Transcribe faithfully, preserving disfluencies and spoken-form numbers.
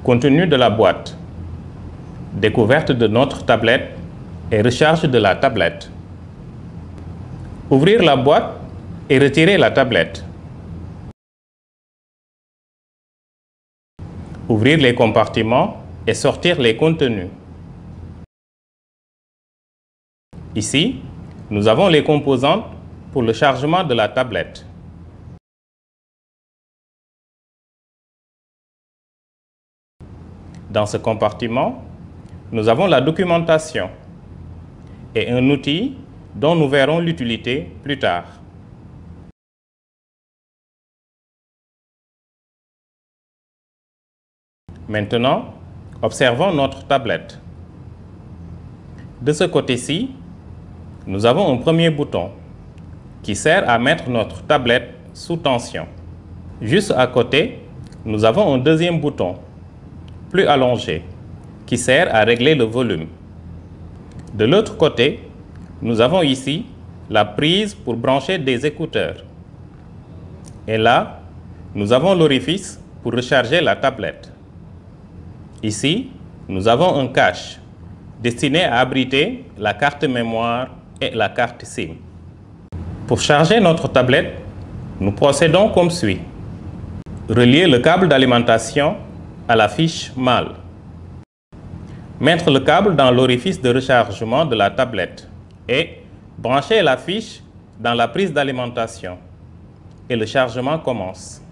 Contenu de la boîte. Découverte de notre tablette et recharge de la tablette. Ouvrir la boîte et retirer la tablette. Ouvrir les compartiments et sortir les contenus. Ici, nous avons les composantes pour le chargement de la tablette. Dans ce compartiment, nous avons la documentation et un outil dont nous verrons l'utilité plus tard. Maintenant, observons notre tablette. De ce côté-ci, nous avons un premier bouton qui sert à mettre notre tablette sous tension. Juste à côté, nous avons un deuxième bouton, plus allongé, qui sert à régler le volume. De l'autre côté, nous avons ici la prise pour brancher des écouteurs. Et là, nous avons l'orifice pour recharger la tablette. Ici, nous avons un cache destiné à abriter la carte mémoire et la carte SIM. Pour charger notre tablette, nous procédons comme suit. Relier le câble d'alimentation à la fiche mâle. Mettre le câble dans l'orifice de rechargement de la tablette et brancher la fiche dans la prise d'alimentation. Et le chargement commence.